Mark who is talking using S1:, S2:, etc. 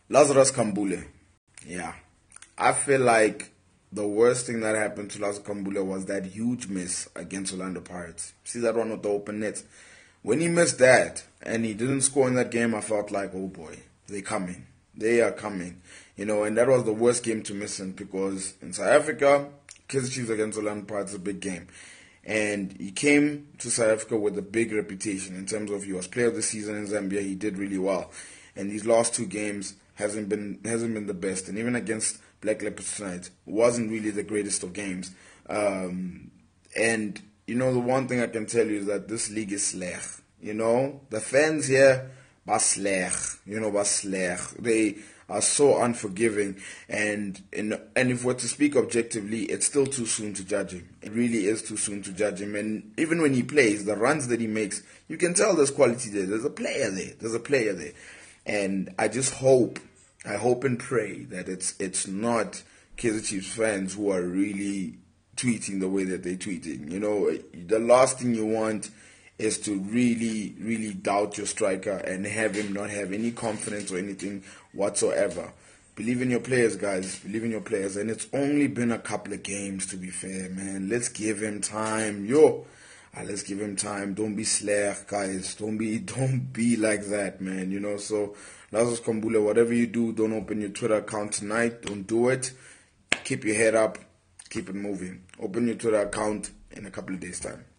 S1: Lazarous Kambole. Yeah. I feel like the worst thing that happened to Lazarous Kambole was that huge miss against Orlando Pirates. See that one with the open net? When he missed that and he didn't score in that game, I felt like, oh boy, they're coming. They are coming. And that was the worst game to miss in because in South Africa, Kaizer Chiefs against Orlando Pirates is a big game. And he came to South Africa with a big reputation in terms of he was player of the season in Zambia. He did really well. And these last two games hasn't been the best. And even against Black Leopards tonight, wasn't really the greatest of games. And the one thing I can tell you is that this league is sleg. The fans here, basleg. Basleg. They are so unforgiving, and if we're to speak objectively, it's still too soon to judge him. It really is too soon to judge him. And even when he plays, the runs that he makes, you can tell there's quality there. There's a player there. And I hope and pray that it's not Kaizer Chiefs fans who are really tweeting the way that they're tweeting. The last thing you want is to really, really doubt your striker and have him not have any confidence or anything whatsoever. Believe in your players, guys. Believe in your players. And it's only been a couple of games, to be fair, man. Let's give him time. Let's give him time. Don't be slack, guys. Don't be like that, man. So Lazarous Kambole, whatever you do, don't open your Twitter account tonight. Don't do it. Keep your head up. Keep it moving. Open your Twitter account in a couple of days' time.